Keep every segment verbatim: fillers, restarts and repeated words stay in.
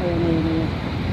Ayun, ayun, ayun.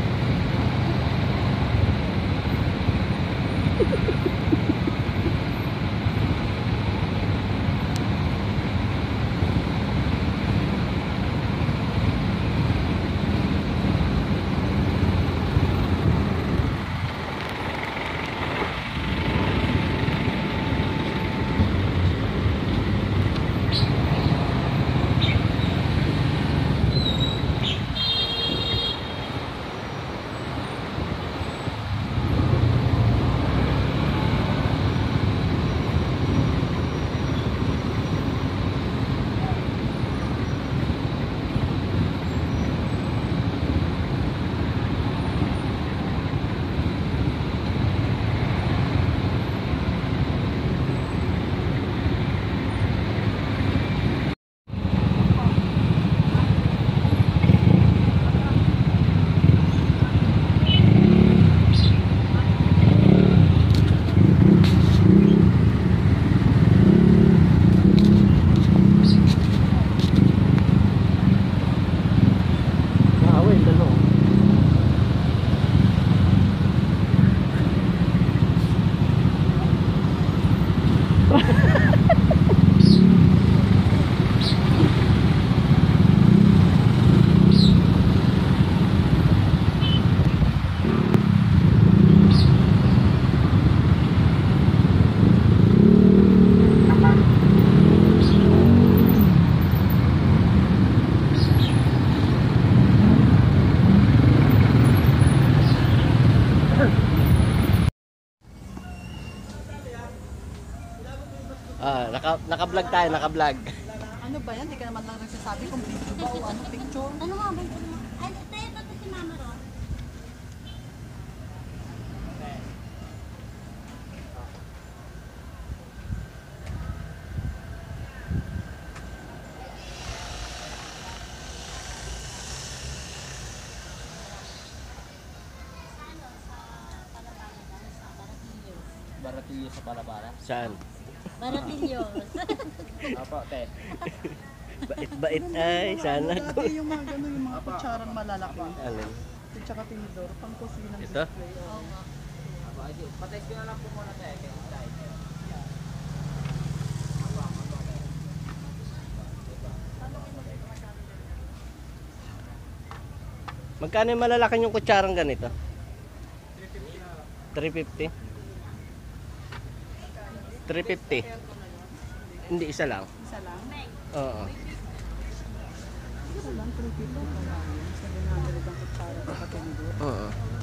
Ah, naka naka-vlog tayo, naka-vlog. Ano ba yan? Hindi ka naman lang nagsasabi kung video ba o ano picture. Ano nga ba ito? Ay, ito, ito, ito si Mama Ro. Baratilyo sa Palapara. Saan? Baratillos. Apo, te. Bait-bait ay, sana ko. Dati yung mga gano'n, yung mga kutsarang malalaki. Alin? At saka tinidor, pang kusinang Ito? display. Oo. Apo, ay, patest ko na lang po muna, te. Kaya tayo. Magkano yung malalaki yung kutsarang ganito? three fifty. three fifty. Hindi, isa lang. Isa lang? Oo. Isa lang, three people. seven hundred ang kutsara sa tinidor. Oo.